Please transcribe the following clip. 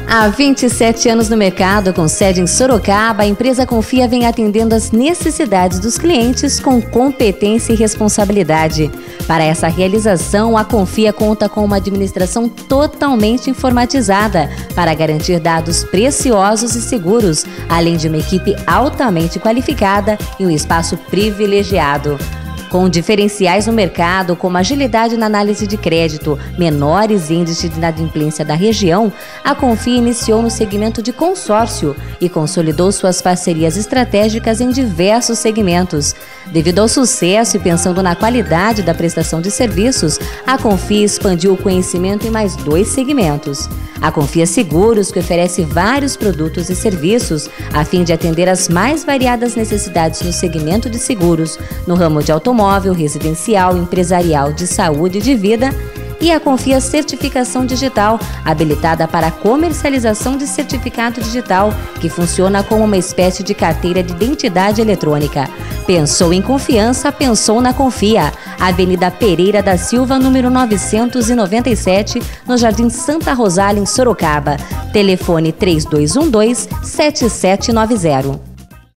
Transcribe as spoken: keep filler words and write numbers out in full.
Há vinte e sete anos no mercado, com sede em Sorocaba, a empresa Confia vem atendendo às necessidades dos clientes com competência e responsabilidade. Para essa realização, a Confia conta com uma administração totalmente informatizada para garantir dados preciosos e seguros, além de uma equipe altamente qualificada e um espaço privilegiado. Com diferenciais no mercado, como agilidade na análise de crédito, menores índices de inadimplência da região, a Confia iniciou no segmento de consórcio e consolidou suas parcerias estratégicas em diversos segmentos. Devido ao sucesso e pensando na qualidade da prestação de serviços, a Confia expandiu o conhecimento em mais dois segmentos. A Confia Seguros, que oferece vários produtos e serviços a fim de atender às mais variadas necessidades no segmento de seguros, no ramo de automóvel, residencial, empresarial, de saúde e de vida, e a Confia Certificação Digital, habilitada para a comercialização de certificado digital, que funciona como uma espécie de carteira de identidade eletrônica. Pensou em confiança, pensou na Confia. Avenida Pereira da Silva, número novecentos e noventa e sete, no Jardim Santa Rosália, em Sorocaba. Telefone três dois um dois, sete sete nove zero.